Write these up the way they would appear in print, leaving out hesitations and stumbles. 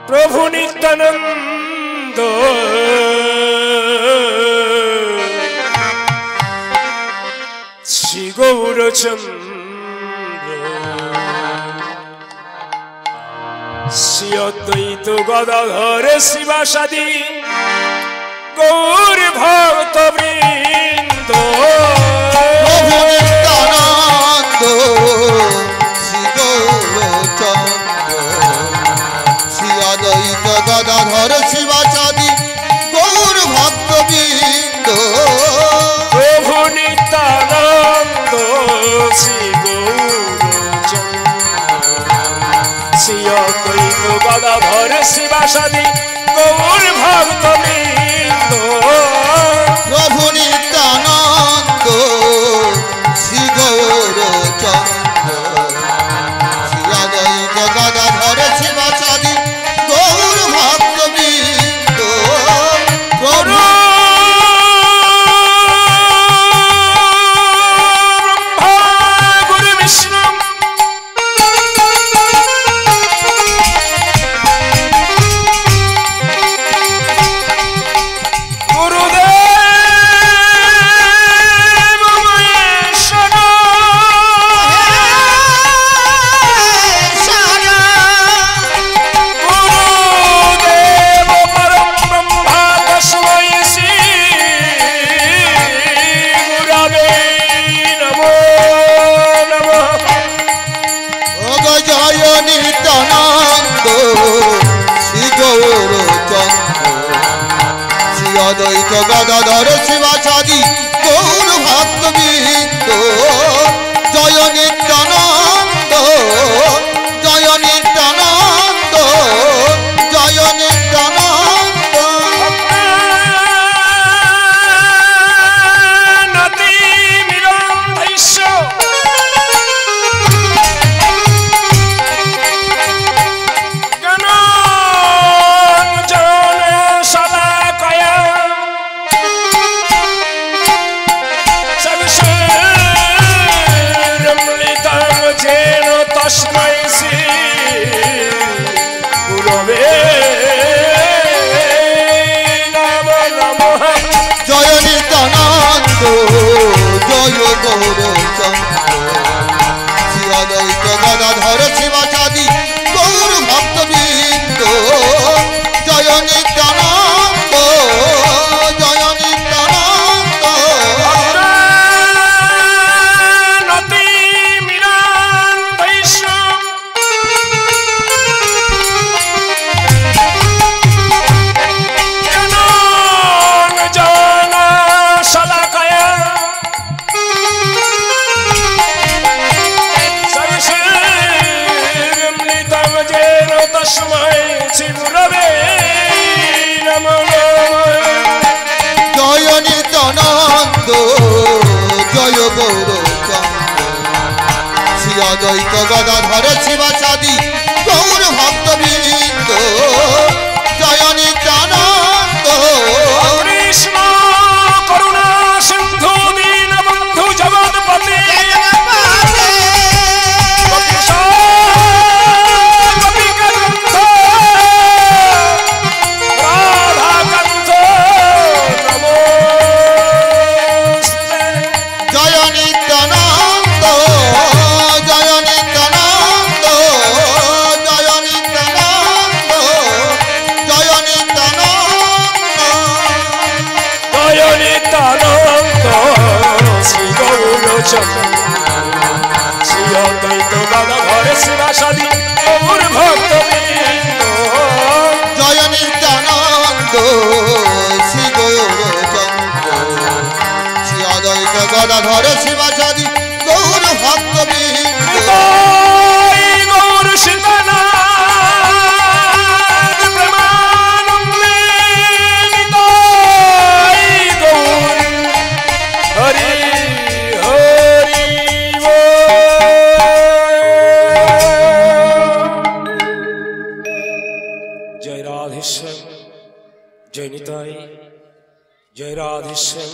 प्रभु नित्यानंद श्री गौरचंद्र श्री अद्वैत गदाधर शिवासादि गौर भक्त वृंद प्रभु नित्यानंद श्री गौरचंद्र श्री अद्वैत गदाधर शिवासादि गौर भक्त वृंद प्रभु नित्यानंद श्री गौरचंद्र श्री अद्वैत गदाधर शिवासादि गौर भक्त वृंद प्रभु नित्यानंद श्री गौरचंद्र श्री अद्वैत गदाधर शिवासादि गौर भक्त वृंद प्रभु गुरु विष्णु अद्वैत गदाधर शिवासादि गौर भक्त वृंद जय नित्यानंद जय नित्यानंद जय नित्यानंद नति मिलन्धैश्च तस्मै श्री गुरवे नमो नमः जय नित्यानंद जय गौरचंद्र श्री अद्वैत गदाधर शिवासादि गौर भक्त वृंद जय नित्यानंद जय नित्यानंद नति मिलन्धैश्च शलाकया सर्वमृतं जेन तस्मै श्री गुरवे नमो नमः जय नित्यानंद जय गौरचंद्र श्री अद्वैत गदाधर शिवासादि गौर भक्त वृंद जय नित्यानंद कृष्ण करुणा सिंधु दीन बंधु जगतपते जय नित्यानंद जय नित्यानंद जय नित्यानंद जय नित्यानंद जय नित्यानंद श्री गौरचंद्र श्री अद्वैत गदाधर शिवासादि गौर भक्त वृंद जय नित्यानंद श्री गौरचंद्र श्री अद्वैत गदाधर शिवासादि गौर भक्त वृंद गौर सीतानाथ प्रेमानंदे गौर हरि हरि जय राधेश्याम जय निताई जय राधेश्याम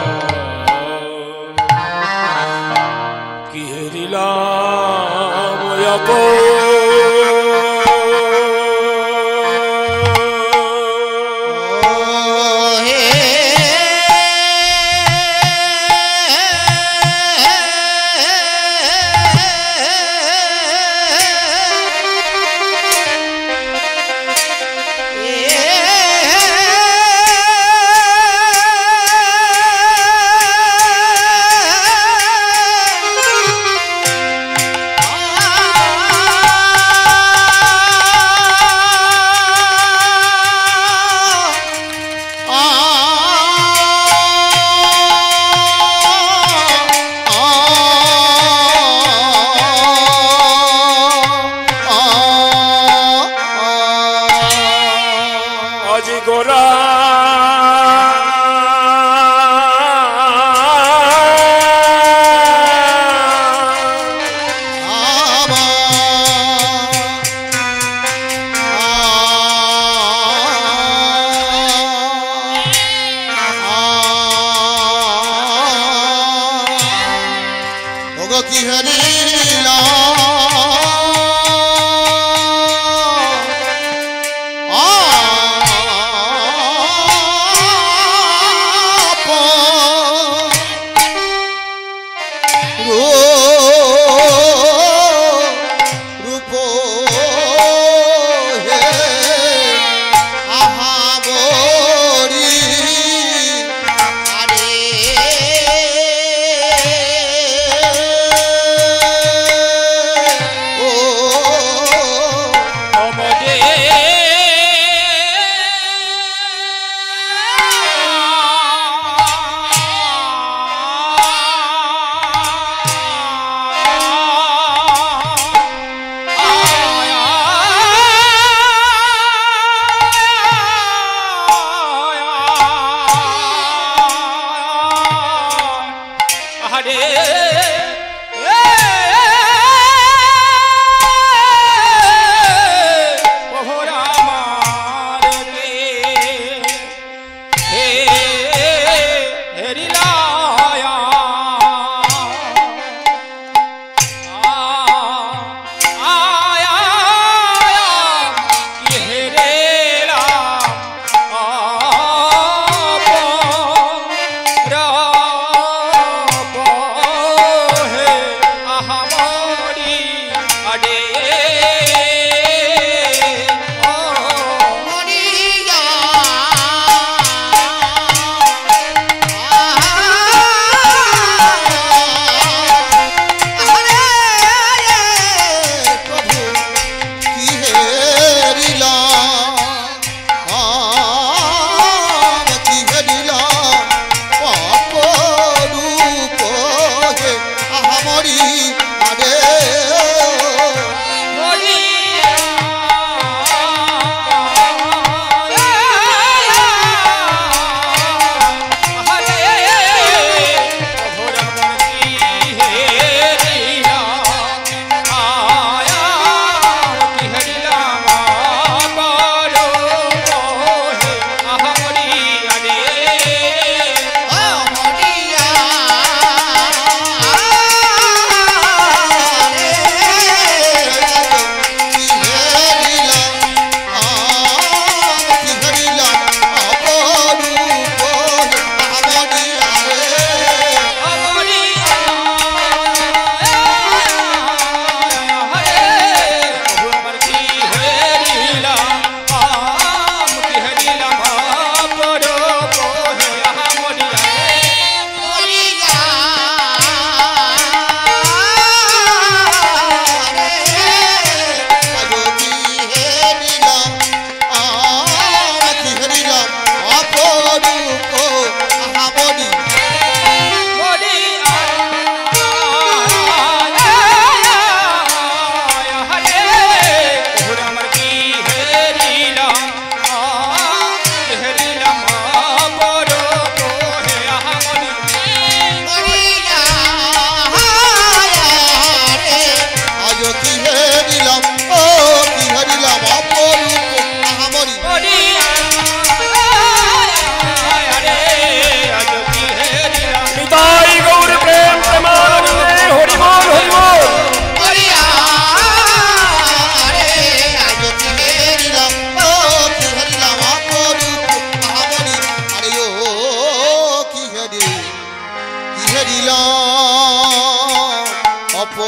कि हरिला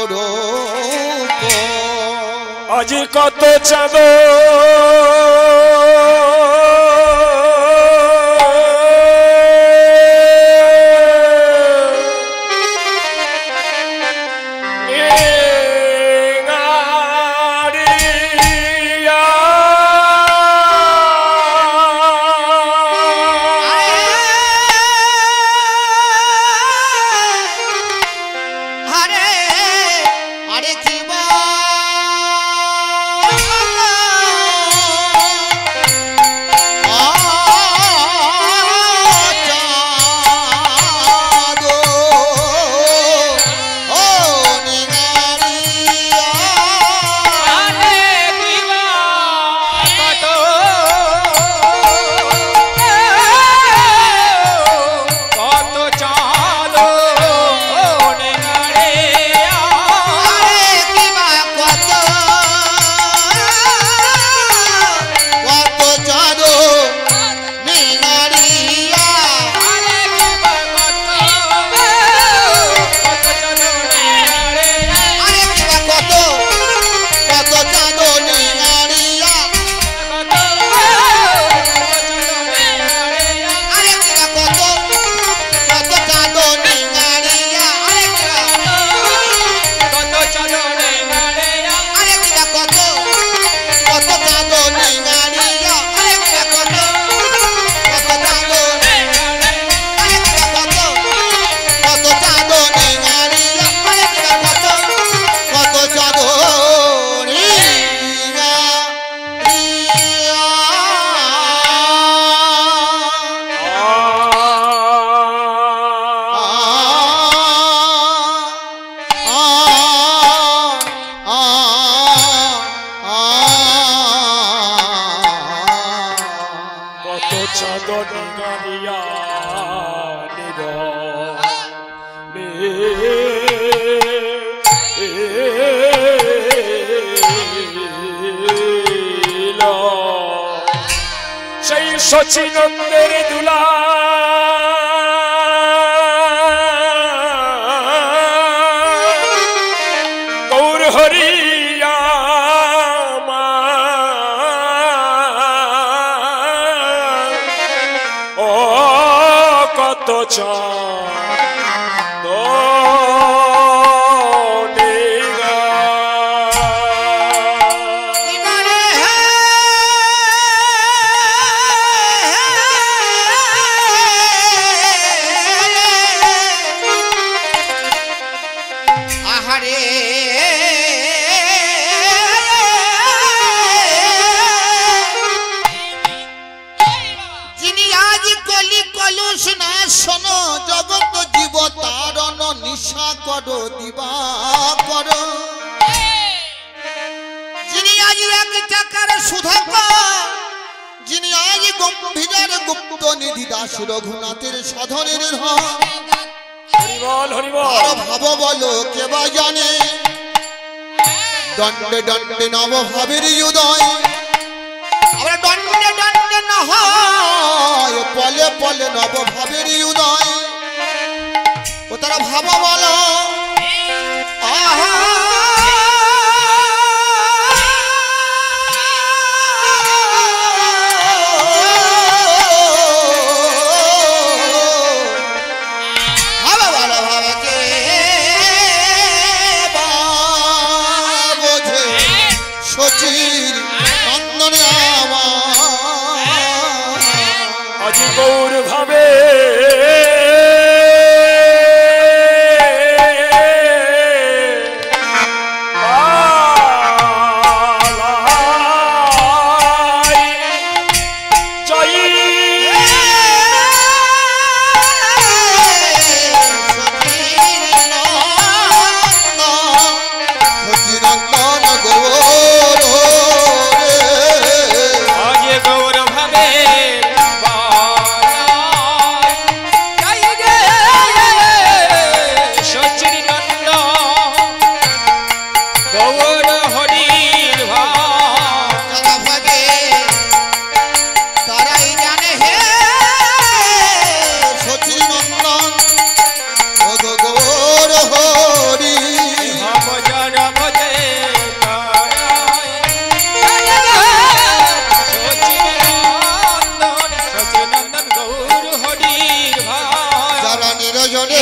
রূপ আজ কত চাঁদ সচিনন্দের দুলা গৌর হরিয়া ও কত চাঁদ করো দিবা করো যিনি আজ এক চাকার সুধাকর যিনি আজ গম্ভীরের গুপ্ত নিধি দাস রঘুনাথের সাধনের ধন হরিবল হরিবল আর ভাব বলো কে বা জানে দণ্ডে দণ্ডে নব ভাবের উদয় আমরা দণ্ডে দণ্ডে না হয় পলে পলে নব ভাবের উদয় ও তারা ভাব বলো সচির নন্দনে আমার আজ গৌর ভাবে যারা ভজে সচিনন্দন গৌর হরির ভাই যারা নিরজনে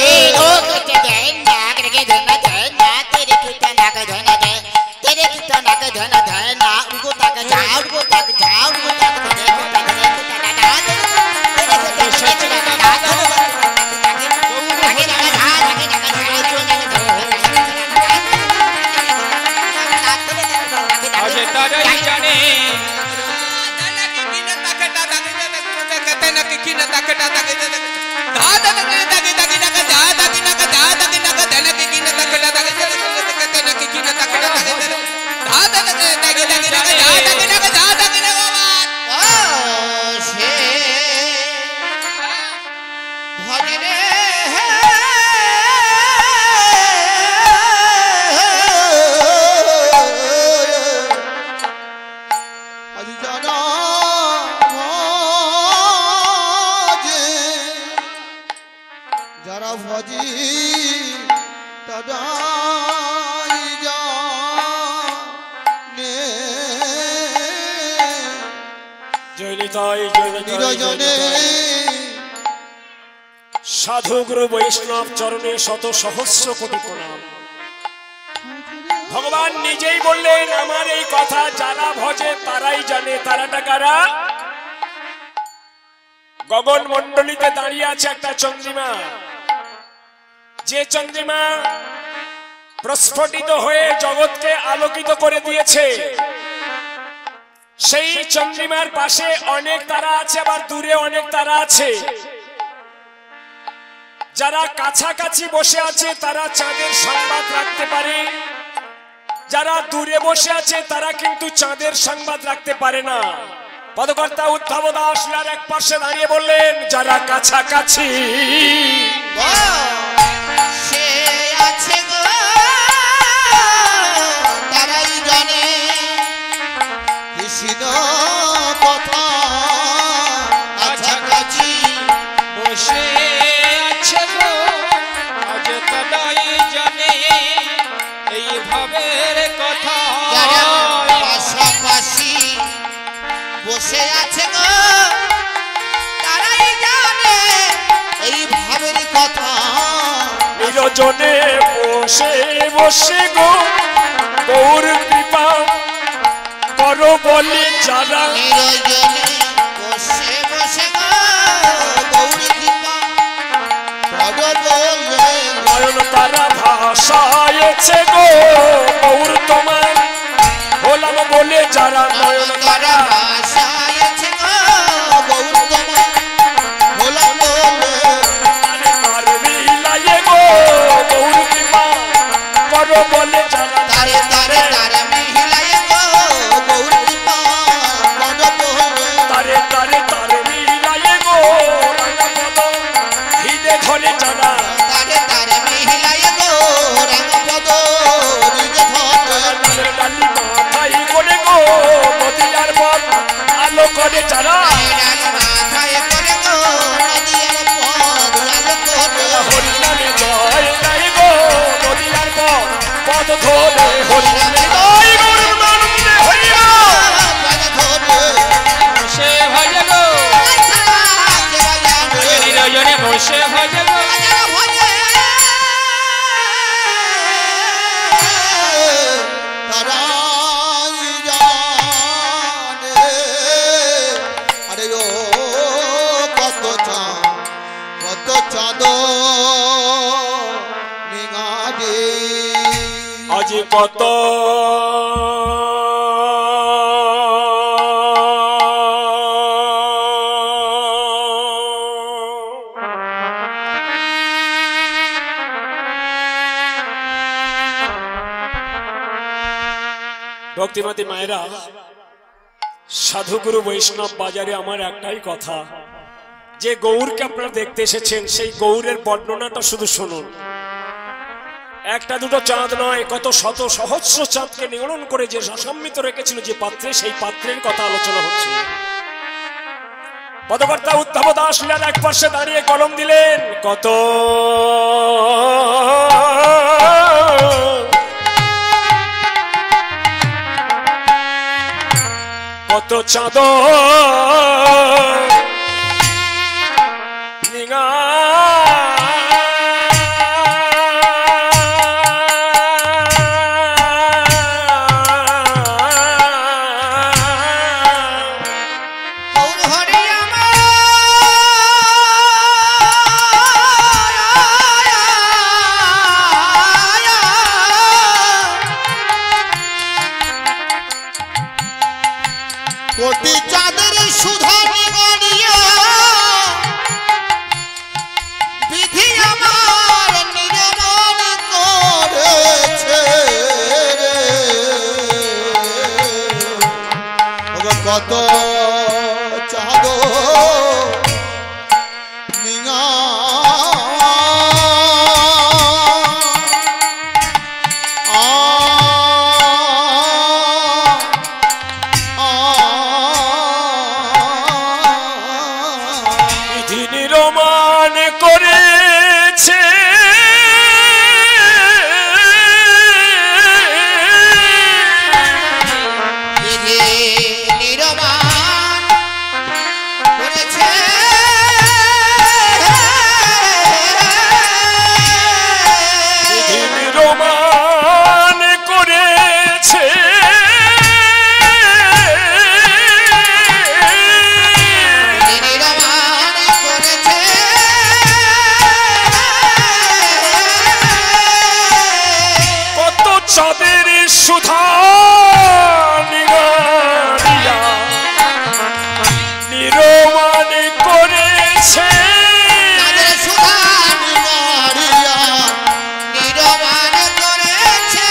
যারা ভজি তারাই জানে নিরজনে সাধু গুরু বৈষ্ণব চরণে শত সহস্র কোটি প্রণাম। ভগবান নিজেই বললেন আমার এই কথা যারা ভজে তারাই জানে। তারাটা কারা? গগন মণ্ডলীতে দাঁড়িয়ে আছে একটা চন্দ্রিমা, যে চন্দ্রিমা প্রস্ফুটিত হয়ে জগৎকে আলোকিত করে দিয়েছে। সেই চন্দ্রিমার পাশে অনেক তারা আছে, আবার দূরে অনেক তারা আছে। যারা কাছাকাছি বসে আছে তারা চাঁদের সংবাদ রাখতে পারে, যারা দূরে বসে আছে তারা কিন্তু চাঁদের সংবাদ রাখতে পারে না। পদকর্তা উদ্ধব দাস এক পাশে দাঁড়িয়ে বললেন যারা কাছাকাছি সে আছে গো তারাই জানে কৃষ্ণ কথা কাছাকাছি বসে আছে গো আজ তারাই জানে এই ভাবের কথা। পাশাপাশি বসে আছে গো তারাই জানে এই ভাবের কথা। নিরজনে বসে বসে গো গৌর কৃপা করো বলে যারা। নিরজনে বসে বসে গো গৌর কৃপা করো বলে নয়ন তারা ভাষায়ছে গো গৌর তোমার হলাম বলে যারা। নয়ন তারা ভাষায়ছে গো গৌর তোমার হলাম বলে আর মিলায়ে গো গৌর কৃপা করো বলে যারা। তারে তারে তারে মিলাই গো গৌর কৃপা করো বলে তারে তারে তারে মিলায়ে গো রাঙাপদ হৃদে ধরে যারা। তারে তারে মিলাই গো রাঙাপদ হৃদে ধরে তাদের ডালি মাথায় করে গো নদিয়ার পথ আলো করে যারা। মাথায় করে গো নদীর পথ আলো করে হরিনামে জয় গাই গো নদিয়ার পথ পথ ধরে হরিনামে জয় গৌর মানন্দে হরিরা। পথ ধরে বসে ভজে গো নিরজনে বসে ভজে গো তারাই জানে আরে ও কত চাঁদ নিগাড়ে আজ কত ভক্তিমতী মায়েরা, সাধুগুরু বৈষ্ণব বাজারে আমার একটাই কথা, যে গৌরকে আপনারা দেখতে এসেছেন সেই গৌরের বর্ণনাটা শুধু শুনুন। একটা দুটো চাঁদ নয়, কত শত সহস্র চাঁদকে নিগড়ন করে যে সসম্মিত রেখেছিল যে পাত্রে, সেই পাত্রের কথা আলোচনা হচ্ছে। পদকর্তা উদ্ধব দাস এক পাশে দাঁড়িয়ে কলম দিলেন, কত কত চাঁদ নিঙা কোটি চাঁদের সুধা নিগড়িয়া বিধি আমার নিরমণ করেছে কত চাঁদ নিঙা নিরমান করেছে নিরমান করেছে চাঁদের সুধা নিগারিয়া নিরমান করেছে সুধা নিগড়িয়া নিরমণ করেছে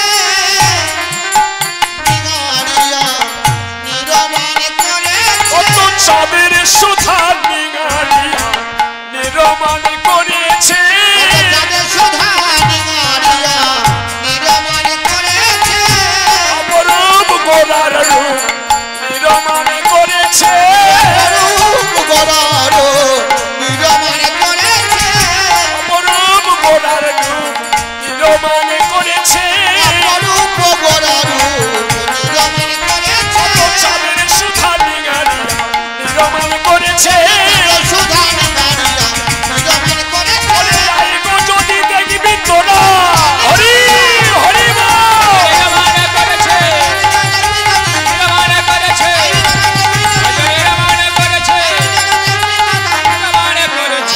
নিগড়িয়া নিরমণ করেছে কত চাঁদের সুধা নিগারিয়া নিরমান করেছে চাঁদের সুধা নিগড়িয়া নিরমণ করেছে অপরূপ গোলার রূপ নিরমান করেছে রূপ গড়ার নিরমণ করেছে অপরূপ গোলার রূপ নিরমান করেছে রূপ গড়ার নিরমণ করেছে কত চাঁদের সুধা নিগারিয়া নিরমান করেছে সুধা নিগড়িয়া নিরমণ করেছে আইগো যদি দেখবি তোরা হরি হরি বল। নিরমান করেছে নিরমান করেছে নিরমান করেছে নিরমান করেছে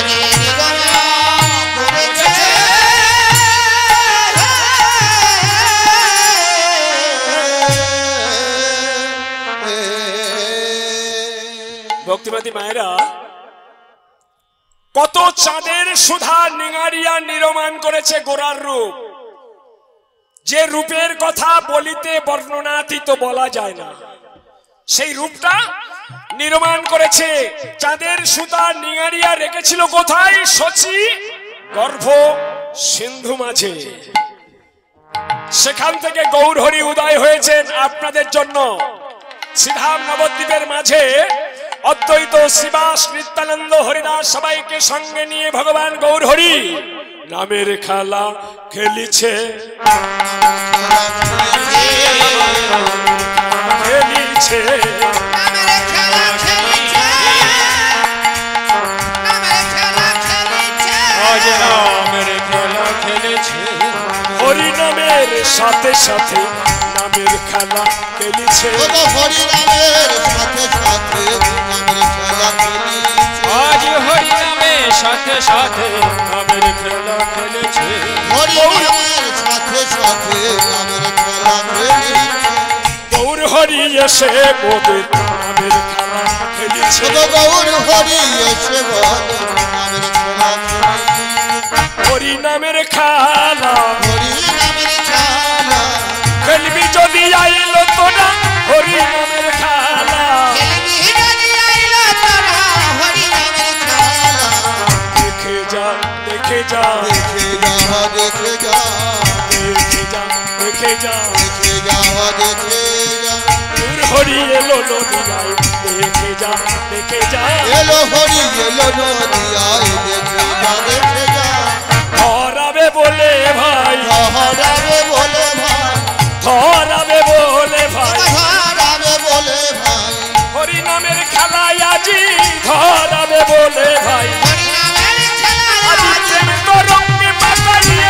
ভক্তিমতী মায়েরা কত চাঁদের সুধা নিঙারিয়া নিরমান করেছে গোরার রূপ, যে রূপের কথা বলিতে বর্ণনাতীত বলা যায় না, সেই রূপটা নির্মাণ করেছে। চাঁদের সুতা নিঙারিয়া রেখেছিল কোথায়? শচী গর্ভ সিন্ধু মাঝে। সেখান থেকে গৌরহরি উদয় হয়েছেন আপনাদের জন্য। শ্রীধাম নবদ্বীপের মাঝে অদ্বৈত শ্রীবাস নিত্যানন্দ হরিদাস সবাইকে সঙ্গে নিয়ে ভগবান গৌরহরি নামের খেলা খেলিছে খেলিছে আজ নামের খেলা খেলেছে হরি নামের সাথে সাথে নামের খেলা খেলিছে। হরি নামের সাথে সাথে নামের খেলা খেলিছে আজ হরি নামের সাথে সাথে নামের খেলা খেলেছে হরি নামের সাথে সাথে নামের খেলা খেলিছে গৌর হরি এসে মোদের নামের খেলা খেলিছে। গৌর হরি এসে বলে নামের খেলা খেলিছে হরি নামের খেলা হরি নামের খেলা খেলবি যদি আইলো তোরা হরি নামের খেলা। দেখে যা দেখে যা দেখে যাওয়া দেখে যা দেখে যা দেখে যা দেখে যাওয়া দেখে যা গৌর হরি এলো নদিয়ায় দেখে যা দেখে যা। এলো হরি এলো নদিয়ায় দেখে যা দেখে যা ধরাবে বলে ভাই ধরাবে বলে ভাই ধরাবে বলে ভাই ধরাবে বলে ভাই খেলায় আজি ধরাবে বলে ভাই আজি প্রেম তরঙ্গে মাতাইয়ে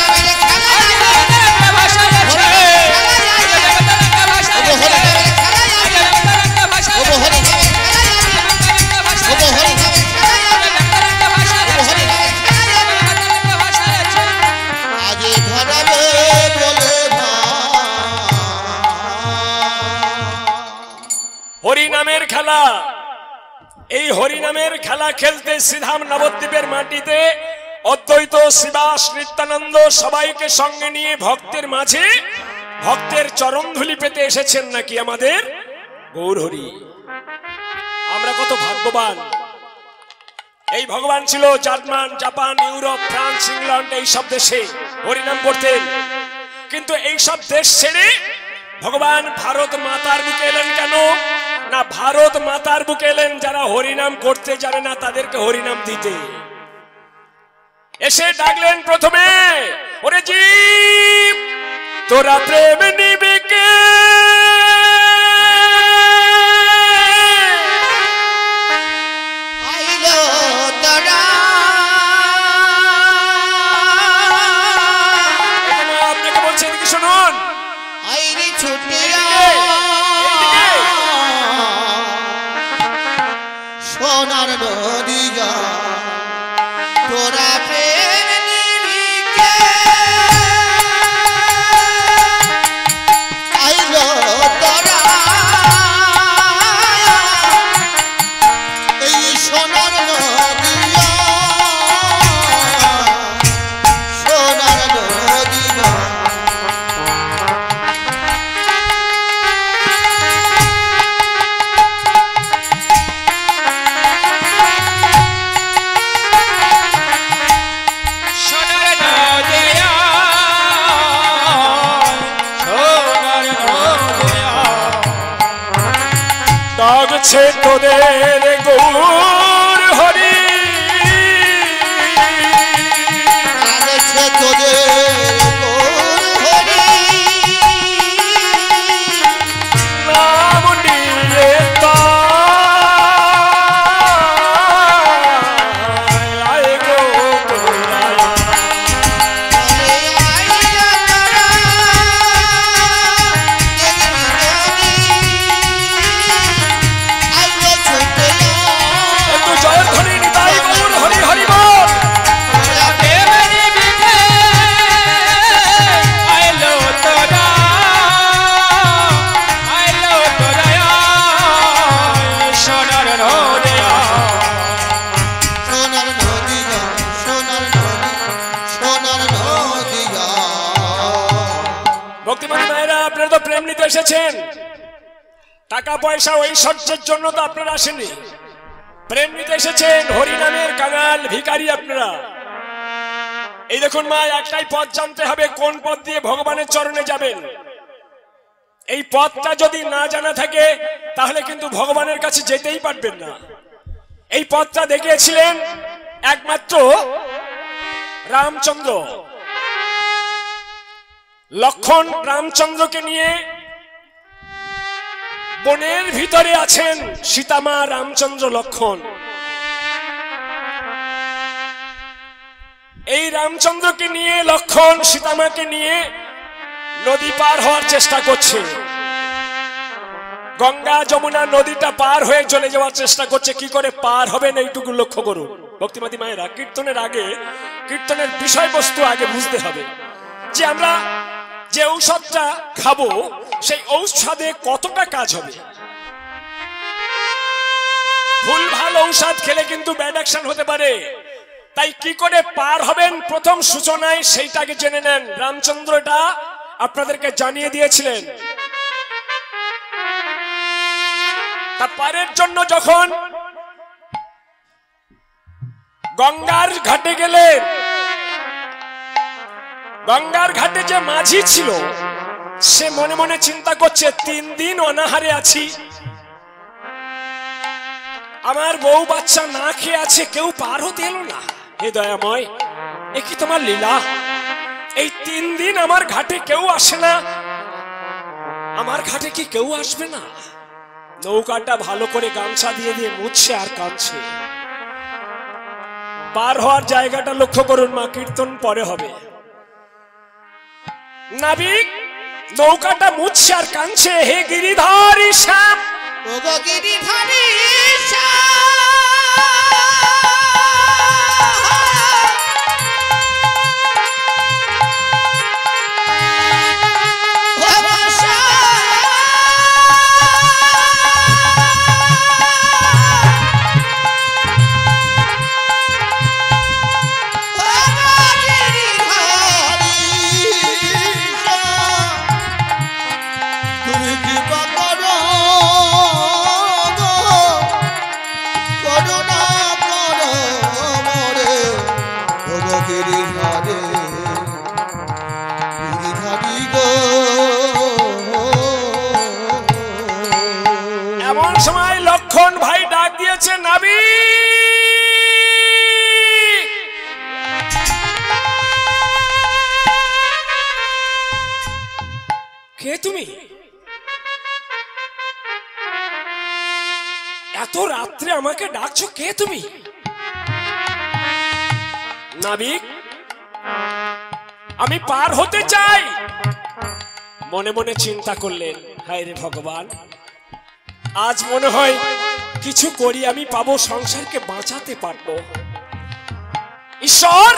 হরিনামের খেলা। এই হরিনামের খেলা খেলতে শ্রীধাম নবদ্বীপের মাটিতে অদ্বৈত শ্রীবাস নিত্যানন্দ সবাইকে সঙ্গে নিয়ে ভক্তের মাঝে ভক্তের চরণধুলি পেতে এসেছেন নাকি আমাদের গৌরহরি। আমরা কত ভাগ্যবান। এই ভগবান ছিল German, Japan, Europe, France, England এইসব দেশে হরিনাম করতেন, কিন্তু এইসব দেশ ছেড়ে ভগবান ভারত মাতার বুকে এলেন কেন? না, ভারত মাতার বুকে এলেন যারা হরিনাম করতে জানে না তাদেরকে হরিনাম দিতে। এসে ডাকলেন প্রথমে, ওরে জীব তোরা প্রেম নিবি কে? আপনাকে বলছে এদিকে শুনুন। সোনার নদিয়া তোরা প্রেম নিবি কে? আইলো তোরা এই সোনার নদিয়া, সোনার নদিয়া। ডাকছে তোদের গৌর হরি, ডাকছে তোদের গৌর হরি, নাম নিয়ে আয় গো তোরায়। একটু জয়ের ধ্বনি নিতাই গৌর হরি হরি বল। সোনার নদিয়া, সোনার নদী, সোনার নদিয়া। ভক্তিমানী মায়েরা, আপনারা তো প্রেম নিতে এসেছেন, টাকা পয়সা ঐশ্বর্যের জন্য তো আপনারা আসেননি। প্রেম নিতে এসেছেন, হরিনামের কাঙাল ভিখারি আপনারা। এই দেখুন মা, একটাই পথ জানতে হবে, কোন পথ দিয়ে ভগবানের চরণে যাবেন। এই পথটা যদি না জানা থাকে তাহলে কিন্তু ভগবানের কাছে যেতেই পারবেন না। এই পথটা দেখিয়েছিলেন একমাত্র রামচন্দ্র। লক্ষণ রামচন্দ্রকে নিয়ে বনের ভিতরে আছেন সীতামা, রামচন্দ্র, লক্ষণ। এই রামচন্দ্রকে নিয়ে লক্ষণ সীতামাকে নিয়ে নদী পার হওয়ার চেষ্টা করছে। গঙ্গা যমুনা নদীটা পার হয়ে চলে যাওয়ার চেষ্টা করছে। কি করে পার হবেন এইটুকু লক্ষ্য করুন ভক্তিমতী মায়েরা। কীর্তনের আগে কীর্তনের বিষয়বস্তু আগে বুঝতে হবে, যে আমরা যে ঔষধটা খাবো সেই ঔষধে কতটা কাজ হবে। ভুল ভাল ঔষধ খেলে কিন্তু ব্যাড অ্যাকশন হতে পারে। তাই কি করে পার হবেন প্রথম সূচনায় সেইটাকে জেনে নেন। রামচন্দ্র এটা আপনাদেরকে জানিয়ে দিয়েছিলেন। তা পারের জন্য যখন গঙ্গার ঘাটে গেলেন, গঙ্গার ঘাটে যে মাঝি ছিল সে মনে মনে চিন্তা করছে, 3 দিন অনাহারে আছি, আমার বউ বাচ্চা না খেয়ে আছে, কেউ পার হতে এলো না। হে দয়াময়, এ কি তোমার লীলা? এই 3 দিন আমার ঘাটে কেউ আসে না, আমার ঘাটে কি কেউ আসবে না? নৌকাটা ভালো করে গামছা দিয়ে দিয়ে মুছছে আর কাঁদছে। পার হওয়ার জায়গাটা লক্ষ্য করুন, মা কীর্তন পরে হবে। নাবিক নৌকাটা মুছছে আর কাঁদছে, হে গিরিধারী শ্যাম, ওগো গিরিধারী এমন সময় লক্ষণ ভাই ডাক দিয়েছে, নাবি কে তুমি? এত রাত্রে আমাকে ডাকছো, কে তুমি? নাবিক আমি পার হতে চাই। মনে মনে চিন্তা করলেন, হায় রে ভগবান, আজ মনে হয় কিছু করি আমি পাবো, সংসারকে বাঁচাতে পারবো। ঈশ্বর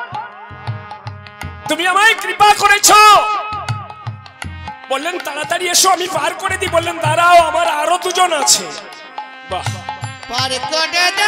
তুমি আমায় কৃপা করেছো। বললেন তাড়াতাড়ি এসো, আমি পার করে দিই। বললেন দাঁড়াও, আমার আরো দুজন আছে। বাহ, পার করে দে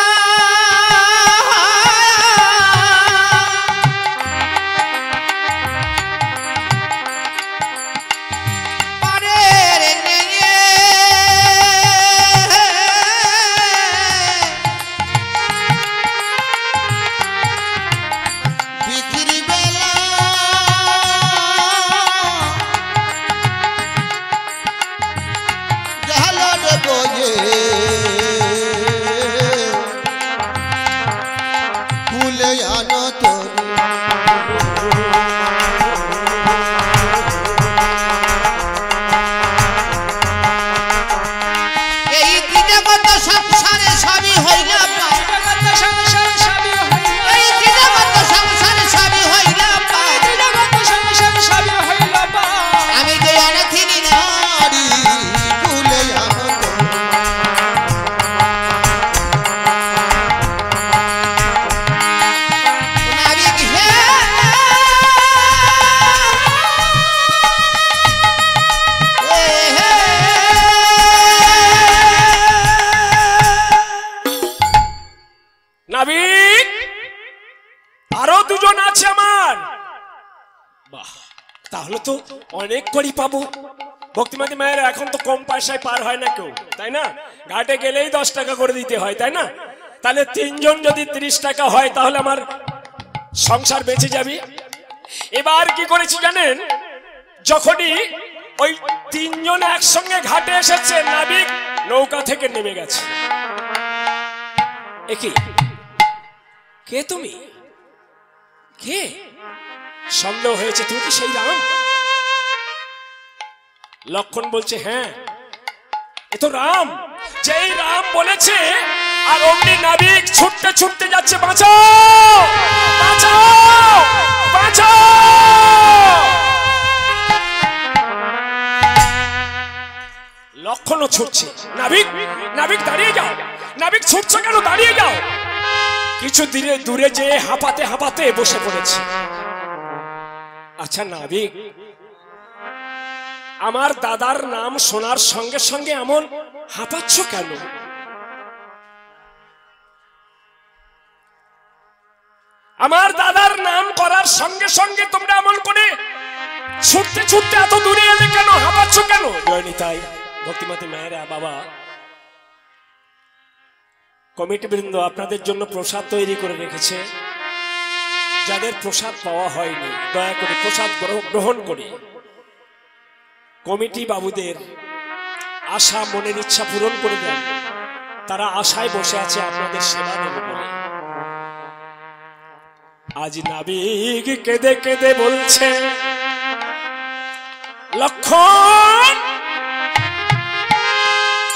নাবিক আরো দুজন আছে আমার। বাহ, তাহলে তো অনেক করি পাবো। ভক্তিমতী মায়ের এখন তো কম পয়সায় পার হয় না কেউ, তাই না? ঘাটে গেলেই 10 টাকা করে দিতে হয়, তাই না? তাহলে 3 জন যদি 30 টাকা হয়, তাহলে আমার সংসার বেঁচে যাবে। এবার কি করেছি জানেন? যখনই ওই 3 জন একসঙ্গে ঘাটে এসেছে, নাবিক নৌকা থেকে নেমে গেছে। একই, কে তুমি? কে? সন্দেহ হয়েছে, তুমি কি সেই রাম? লক্ষণ বলছে, হ্যাঁ এ তো রাম, যেই রাম বলেছে। আর অমনি নাবিক ছুটতে ছুটতে যাচ্ছে, বাঁচাও বাঁচাও বাঁচাও। লক্ষণও ছুটছে, নাবিক নাবিক দাঁড়িয়ে যাও, নাবিক ছুটছে কেন? দাঁড়িয়ে যাও। কিছু দূরে যেয়ে হাঁপাতে হাঁপাতে বসে পড়েছে। আচ্ছা নাবিক, আমার দাদার নাম শোনার সঙ্গে সঙ্গে এমন হাঁপাচ্ছ কেন? আমার দাদার নাম করার সঙ্গে সঙ্গে তোমরা এমন করে ছুটতে ছুটতে এত দূরে এলে কেন? হাঁপাচ্ছ কেন? জয় নিতাই। ভক্তিমতী মায়েরা, বাবা, কমিটি বৃন্দ আপনাদের জন্য প্রসাদ তৈরি করে রেখেছে। যাদের প্রসাদ পাওয়া হয়নি, দয়া করে প্রসাদ গ্রহণ করে কমিটি বাবুদের আশা, মনের ইচ্ছা পূরণ করে দেন। তারা আশায় বসে আছে আপনাদের সেবা দেবে বলে। আজ নাবিক কেঁদে কেঁদে বলছে, লক্ষণ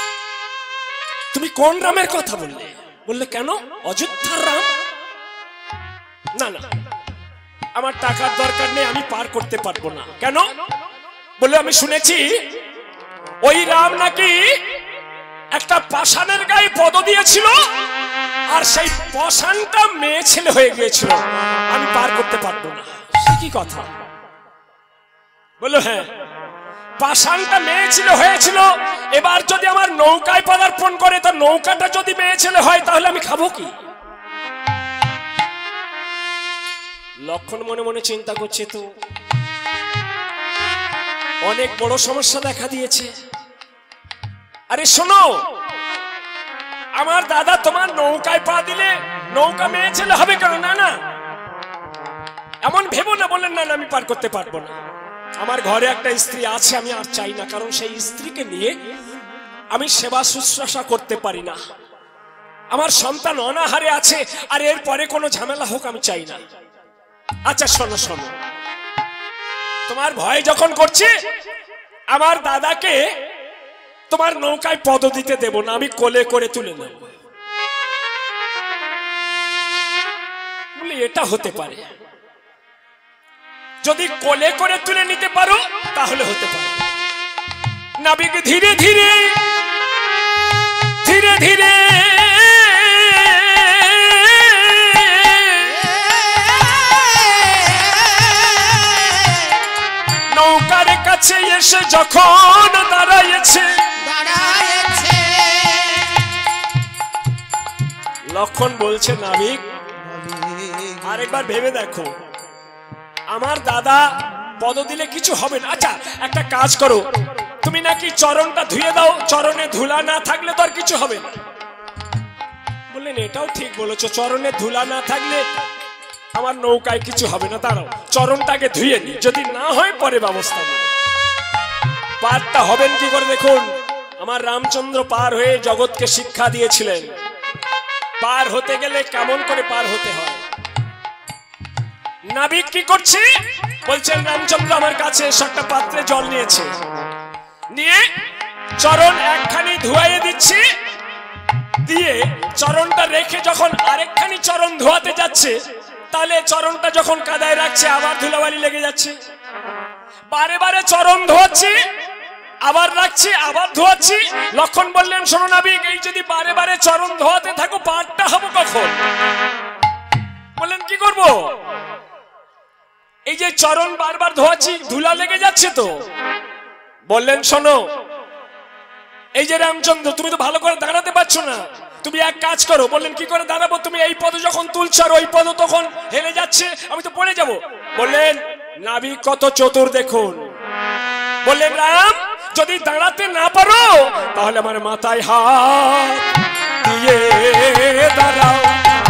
কোন রামের কথা বললে? বললে কেন? অযোধ্যার রাম? না না, আমার টাকার দরকার নেই, আমি পার করতে পারবো না। কেন? বললে আমি শুনেছি ওই রাম নাকি একটা পাষাণের গায়ে পদ দিয়েছিল, আর সেই পাষাণটা মেয়ে ছেলে হয়ে গিয়েছিল, আমি পার করতে পারবো না। সে কি কথা? বললো হ্যাঁ, পাষাণটা মেয়ে ছেলে হয়েছিল। এবার যদি আমার নৌকায় পদার্পণ করে, তো নৌকাটা যদি মেয়ে ছেলে হয়, তাহলে আমি খাবো কি? লক্ষণ মনে মনে চিন্তা করছে, তো অনেক বড় সমস্যা দেখা দিয়েছে। আরে শোনো, আমার দাদা তোমার নৌকায় পা দিলে নৌকা মেয়ে ছেলে হবে কেন? না না, এমন ভেবো না। বললেন না না, আমি পার করতে পারবো না। আমার ঘরে একটা স্ত্রী আছে, আমি আর চাই না, কারণ সেই স্ত্রীকে নিয়ে আমি সেবা শুশ্রূষা করতে পারি না। আমার সন্তান অনাহারে আছে, আর এরপরে কোনো ঝামেলা হোক আমি চাই না। আচ্ছা শোনো শোনো, তোমার ভয় যখন করছে, আমার দাদাকে তোমার নৌকায় পদ দিতে দেব না, আমি কোলে করে তুলে নেব। বলি এটা হতে পারে, যদি কোলে করে তুলে নিতে পারো তাহলে হতে পারে। নাবিক ধীরে ধীরে ধীরে ধীরে নৌকার কাছে এসে যখন দাঁড়াইছে, লক্ষণ বলছে নাবিক আরেকবার ভেবে দেখো, আমার দাদা পদ দিলে কিছু হবে না। আচ্ছা একটা কাজ করো, তুমি নাকি চরণটা ধুয়ে দাও, চরণে ধুলা না থাকলে তো আর কিছু হবে না। বললেন এটাও ঠিক বলেছো, চরণে ধুলা না থাকলে আমার নৌকায় কিছু হবে না। দাঁড়াও, চরণটাকে ধুয়ে নি, যদি না হয় পরে ব্যবস্থা নেব। পারটা হবেন কি করে দেখুন। আমার রামচন্দ্র পার হয়ে জগৎকে শিক্ষা দিয়েছিলেন, পার হতে গেলে কেমন করে পার হতে হয়। নাবিক কি করছে? বলছেন রামচন্দ্র আমার কাছে একটা পাত্রে জল নিয়েছে, নিয়ে চরণ একখানি ধুয়াইয়ে দিচ্ছি, দিয়ে চরণটা রেখে যখন আরেকখানি চরণ ধোয়াতে যাচ্ছে, তাহলে চরণটা যখন কাদায় রাখছে আবার ধুলাবালি লেগে যাচ্ছে। বারে বারে চরণ ধোয়াচ্ছি, আবার রাখছি, আবার ধোয়াচ্ছি। লক্ষণ বললেন শোনো নাবিক, এই যদি বারে বারে চরণ ধোয়াতে থাকো, পারটা হবো কখন? বললেন কি করব? এই যে চরণ বারবার ধোয়াচ্ছি, ধুলা লেগে যাচ্ছে তো। বললেন শোনো, এই যে রামচন্দ্র তুমি তো ভালো করে দাঁড়াতে পারছো না, তুমি এক কাজ করো। বললেন কি করে দাঁড়াবো? তুমি এই পদ যখন তুলছো আর ওই পদ তখন হেলে যাচ্ছে, আমি তো পড়ে যাব। বললেন নাবিক কত চতুর দেখুন। বললেন রাম যদি দাঁড়াতে না পারো, তাহলে আমার মাথায় হাত দিয়ে দাঁড়াও।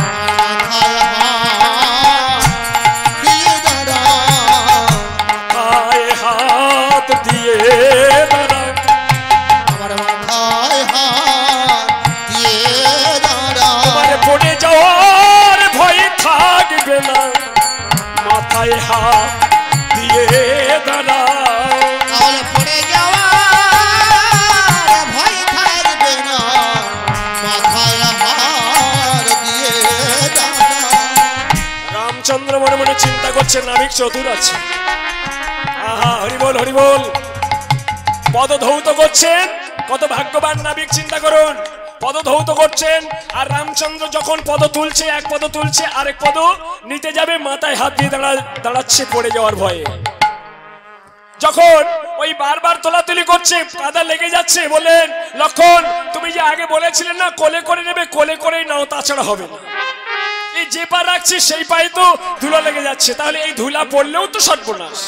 হাত দিয়ে দাঁড়াও, আমার মাথায় হাত দিয়ে দাঁড়াও। তোমার পড়ে যাওয়ার ভয় থাকবে না, মাথায় হাত দিয়ে দাঁড়াও। তাহলে পড়ে যাওয়ার ভয় থাকবে না, মাথায় হাত দিয়ে দাঁড়াও। রামচন্দ্র মনে মনে চিন্তা করছে নাবিক চতুর আছে। আহা হরিবল হরিবল, পদ ধৌত করছেন, কত ভাগ্যবান নাবিক চিন্তা করুন। পদ ধৌত করছেন, আর রামচন্দ্র যখন পদ তুলছে, এক পদ তুলছে, আরেক পদ নিতে যাবে, মাথায় হাত দিয়ে দাঁড়াচ্ছে পড়ে যাওয়ার ভয়ে। যখন ওই বারবার তোলাতুলি করছে, কাদা লেগে যাচ্ছে, বলেন লক্ষণ তুমি যে আগে বলেছিলেন না কোলে করে নেবে, কোলে করেই নাও, তাছাড়া হবে না। এই যে পা রাখছি সেই পায়ে তো ধুলা লেগে যাচ্ছে, তাহলে এই ধুলা পড়লেও তো সর্বনাশ।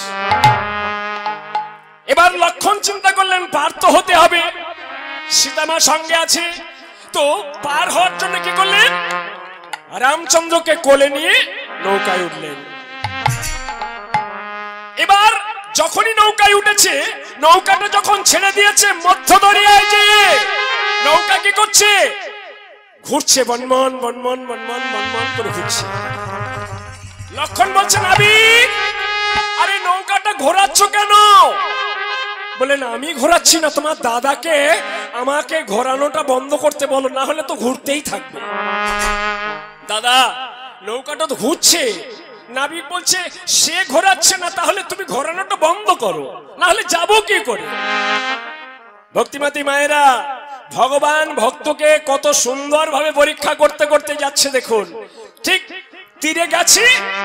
এবার লক্ষণ চিন্তা করলেন পার তো হতে হবে, সীতামা সঙ্গে আছে, তো পার হওয়ার জন্য কি করলেন? রামচন্দ্রকে কোলে নিয়ে নৌকায় উঠলেন। এবার যখনই নৌকায় উঠেছে, নৌকাটা যখন ছেড়ে দিয়েছে, মধ্য দরিয়ায় যে নৌকা কি করছে? ঘুরছে, বনমন বনমন বনমন বনমন করে ঘুরছে। লক্ষণ বলছে নাবিক আরে নৌকাটা ঘোরাচ্ছ কেন? বলেন আমি ঘোরাচ্ছি না, তোমার দাদাকে আমাকে ঘোরানোটা বন্ধ করতে বলো, না হলে তো ঘুরতেই থাকবে। দাদা নৌকাটা তো ঘুরছে, নাবিক বলছে সে ঘোরাচ্ছে না, তাহলে তুমি ঘোরানোটা বন্ধ করো, না হলে যাবো কি করে। ভক্তিমতী মায়েরা, ভগবান ভক্তকে কত সুন্দর ভাবে পরীক্ষা করতে করতে যাচ্ছে দেখুন। ঠিক তীরে গেছি,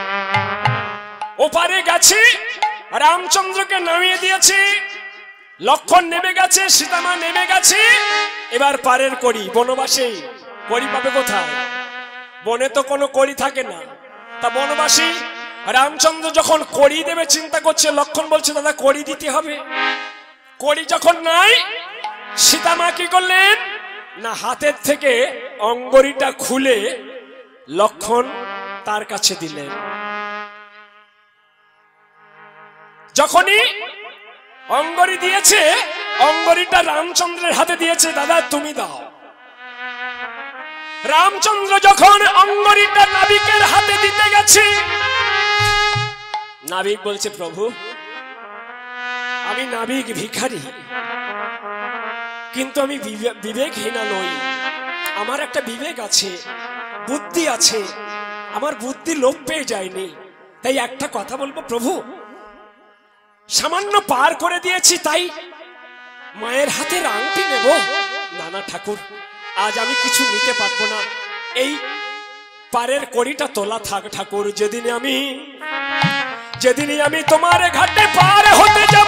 ওপারে গেছি, রামচন্দ্রকে নামিয়ে দিয়েছি, লক্ষণ নেমে গেছে, সীতামা নেমে গেছে, এবার পারের করি। বনবাসী করি পাবে কোথায়? বনে তো কোনো করি থাকে না। তা বনবাসী রামচন্দ্র যখন করি দেবে চিন্তা করছে, লক্ষণ বলছে দাদা করি দিতে হবে। করি যখন নাই, সীতামা কি করলেন না, হাতের থেকে অঙ্গরিটা খুলে লক্ষণ তার কাছে দিলেন। যখনই অঙ্গরি দিয়েছে, অঙ্গরিটা রামচন্দ্রের হাতে দিয়েছে, দাদা তুমি দাও। রামচন্দ্র যখন অঙ্গরিটা নাবিকের হাতে দিতে গেছে, নাবিক বলছে প্রভু আমি নাবিক ভিখারি, কিন্তু আমি বিবেকহীনা নই, আমার একটা বিবেক আছে, বুদ্ধি আছে, আমার বুদ্ধি লোপ পেয়ে যায়নি। তাই একটা কথা বলবো প্রভু, সামান্য পার করে দিয়েছি তাই মায়ের হাতের আংটি নেব? না না ঠাকুর, আজ আমি কিছু নিতে পারবো না, এই পারের কড়িটা তোলা থাক ঠাকুর। যেদিনই আমি তোমার ঘাটে পার হতে যাব,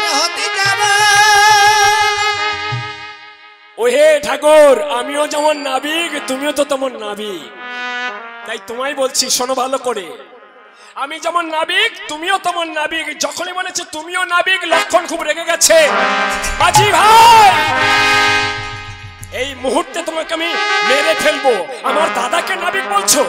ওহে ঠাকুর আমিও যেমন নাবিক, তুমিও তো তেমন নাবিক, তাই তোমায় বলছি শোনো ভালো করে, আমি যেমন নাবিক তুমিও তেমন নাবিক। যখনই বলেছে তুমিও নাবিক, লক্ষণ খুব রেগে গেছে। বাজি ভাই, এই মুহূর্তে তোমাকে আমি মেরে ফেলবো, আমার দাদাকে নাবিক বলছো?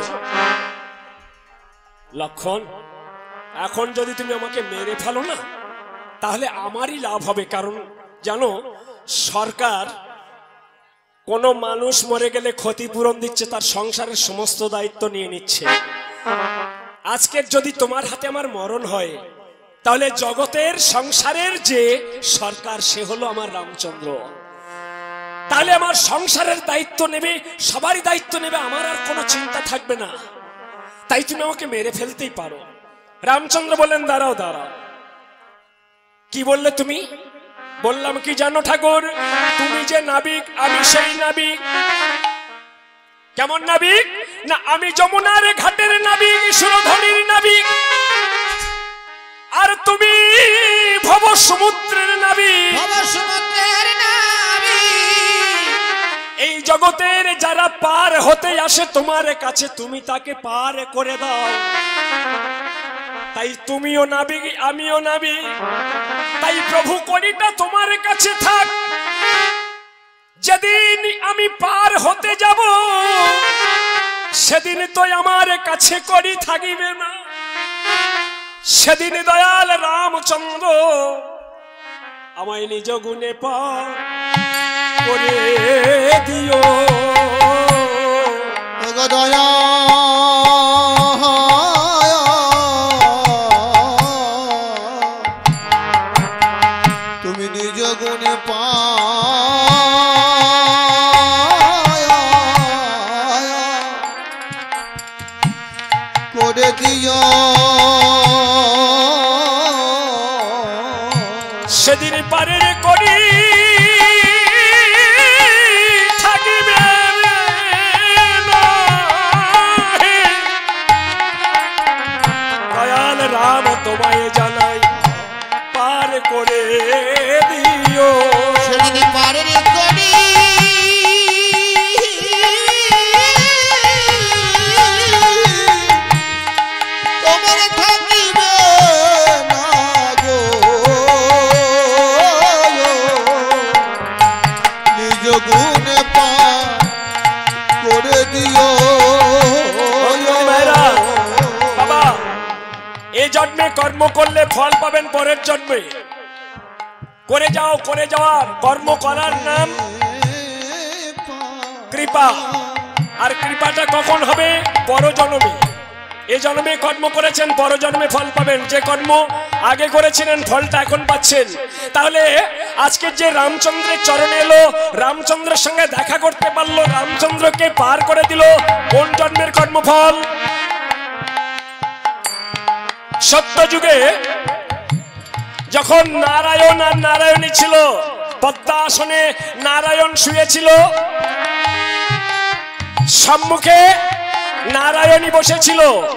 লক্ষণ এখন যদি তুমি আমাকে মেরে ফেলো না, তাহলে আমারই লাভ হবে। কারণ জানো সরকার কোন মানুষ মরে গেলে ক্ষতিপূরণ দিচ্ছে, তার সংসারের সমস্ত দায়িত্ব নিয়ে নিচ্ছে। আজকের যদি তোমার হাতে আমার মরণ হয়, তাহলে জগতের সংসারের যে সরকার সে হলো আমার রামচন্দ্র। তাহলে আমার সংসারের দায়িত্ব নেবে, সবারই দায়িত্ব নেবে, আমার আর কোনো চিন্তা থাকবে না। তাই তুমি আমাকে মেরে ফেলতেই পারো। রামচন্দ্র বললেন দাঁড়াও দাঁড়াও, কি বললে তুমি? বললাম কি জানো ঠাকুর, তুমি যে নাবিক আমি সেই নাবিক। কেমন নাবিক? না আমি যমুনার ঘাটের নাবিক, সুরধনির নাবিক, আর তুমি ভব সমুদ্রের নাবিক। এই জগতের যারা পার হতে আসে তোমার কাছে, তুমি তাকে পার করে দাও। তাই তুমিও নাবিক আমিও নাবিক, তাই প্রভু কড়িটা তোমার কাছে থাক। যেদিন আমি পার হতে যাব, সেদিন তো আমার কাছে কড়ি থাকিবে না। সেদিন দয়াল রামচন্দ্র আমায় নিজ গুণে পার করে দিও। দয়া তুমি নিজ গুণে করে দিও। সেদিন পারের করি থাকিবে না। দয়াল রাম তোমায় জানাই পার করে দিও। সেদিন পারের করি তোমার থাকিবে না গো, নিজ গুণে পার করে দিও। বাবা এই জন্মে কর্ম করলে ফল পাবেন পরের জন্মে। করে যাও, করে যাওয়ার কর্ম করার নাম কৃপা। আর কৃপাটা কখন হবে? পরজন্মে। এ জন্মে কর্ম করেছেন, পর জন্মে ফল পাবেন। যে কর্ম আগে করেছিলেন ফলটা এখন পাচ্ছেন। তাহলে আজকে যে রামচন্দ্রের চরণে এলো, রামচন্দ্রের সঙ্গে দেখা করতে পারলো, রামচন্দ্রকে পার করে দিল, কোন জন্মের কর্মফল? সত্যযুগে যখন নারায়ণ আর নারায়ণী ছিল, পদ্মাসনে নারায়ণ শুয়েছিল, সম্মুখে নারায়ণী বসেছিল,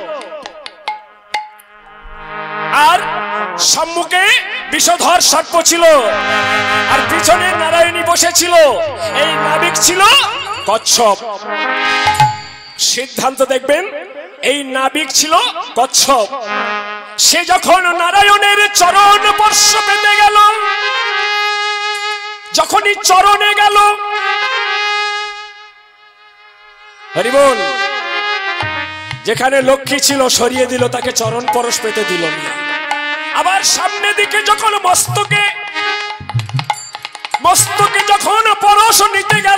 আর সম্মুখে বিষধর সর্প ছিল, আর পিছনে নারায়ণী বসেছিল। এই নাবিক ছিল কচ্ছপ। সিদ্ধান্ত দেখবেন, এই নাবিক ছিল কচ্ছপ। সে যখন নারায়ণের চরণ স্পর্শ পেতে গেল, যখনই চরণে গেল, হরি বল, যেখানে লক্ষ্মী ছিল সরিয়ে দিল, তাকে চরণ পরশ পেতে দিল না। আবার সামনে দিকে যখন মস্তকে যখন পরশ নিতে গেল,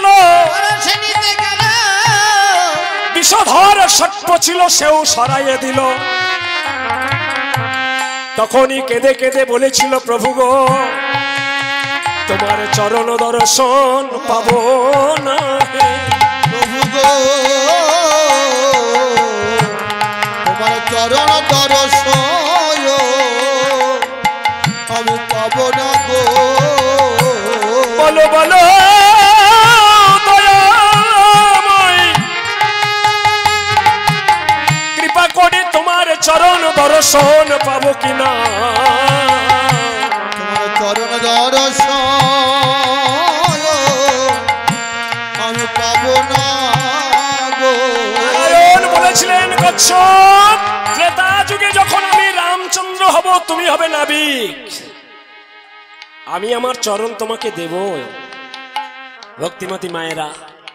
বিষধর সর্প ছিল, সেও সরাইয়ে দিল। তখনই কেঁদে কেঁদে বলেছিল, প্রভু গো, তোমার চরণ দর্শন পাবো না। প্রভু গো, তোমার চরণ দর্শন আমি পাবো না গো। বলো বলো দয়াময়, কৃপা করে তোমার চরণ দর্শন পাবো কিনা। তোমার চরণ দর্শন আমি পাবো না গো। নারায়ণ বলেছিলেন, কচ্ছপ, ত্রেতা যুগে যখন আমি রামচন্দ্র হব, তুমি হবে নাবিক, আমি আমার চরণ তোমাকে দেব। ভক্তিমতী মায়েরা,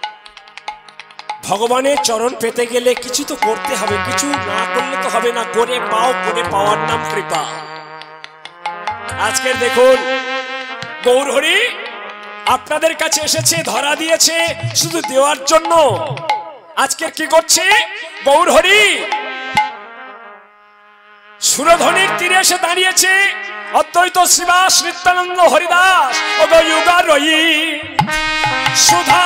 ভগবানের চরণ পেতে গেলে কিছু তো করতে হবে, কিছু না করলে তো হবে না। করে পাও, করে পাওয়ার নাম কৃপা। আজকের দেখুন, গৌরহরি আপনাদের কাছে এসেছে, ধরা দিয়েছে শুধু দেওয়ার জন্য। আজকে কি করছে গৌরহরি? সুরধ্বনির তীরে এসে দাঁড়িয়েছে। অদ্বৈত শ্রীবাস নিত্যানন্দ হরিদাস ও গয়ুগারয়ী সুধা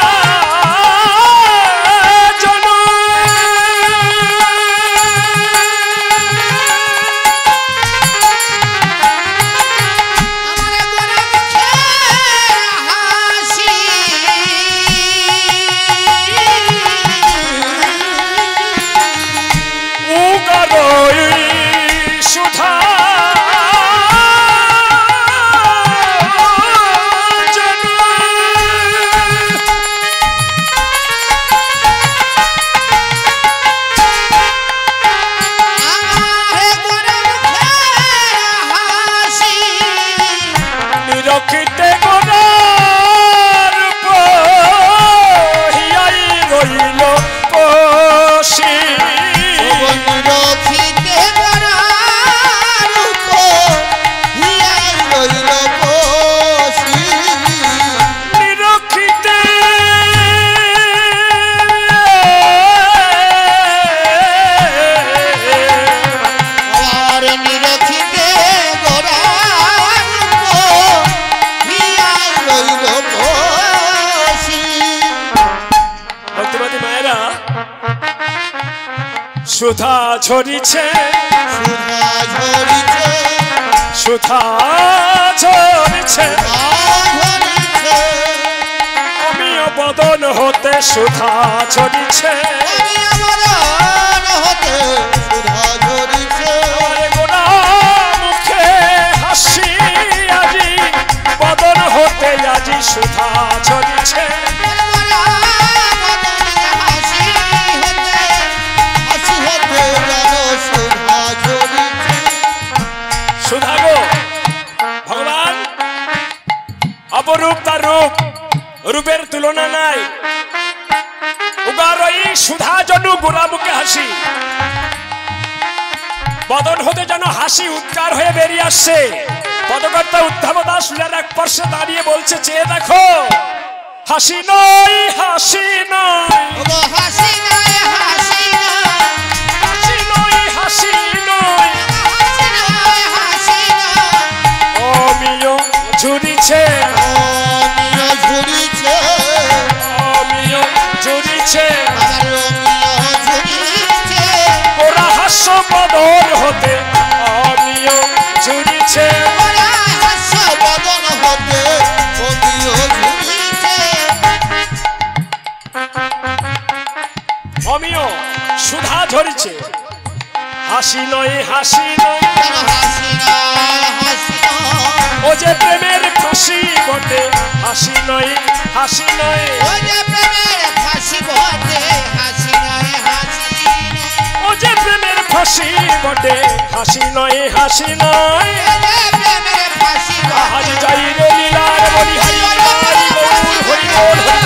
সুধা ঝরিছে, সুধা ঝরিছে, সুধা ঝরিছে, অমিয় বদন হতে সুধা ঝরিছে, সুধা ঝরিছে, গোনা মুখে হাসি আজি বদন হতে আজি সুধা ঝরিছে। সুধা গো, ভগবান অপরূপ, তার রূপ, রূপের তুলনা নাই। উগারয়ী সুধা জনু গোরা মুখে হাসি, বদন হতে যেন হাসি উদ্গার হয়ে বেরিয়ে আসছে। পদকর্তা উদ্ধব দাস এক পার্শ্বে দাঁড়িয়ে বলছে, চেয়ে দেখো, হাসি নয়, হাসি নয়, হাসি নয়, হাসি নয়, হাসি ঝুরিছে রোমিও ঝুরিছে আমিও ঝুরিছে আমার রোমিও ঝুরিছে ওরা হাস্য বদল হতে আমিও ঝুরিছে ওরা হাস্য বদন হতে রোমিও ঝুরিছে আমিও সুধা ঝরিছে হাসি নয় হাসি নয় কেন হাসি নয় হাসি নয় ও যে প্রেমের ফাঁসি বটে হাসি নয় হাসি নয় ওই যে প্রেমের ফাঁসি বটে হাসি নয় হাসি ও যে প্রেমের ফাঁসি বটে হাসি নয় হাসি নয় ওই যে প্রেমের ফাঁসি আজ বটে যাই রে লীলার বলি হরি হরি বল হরি বল হরি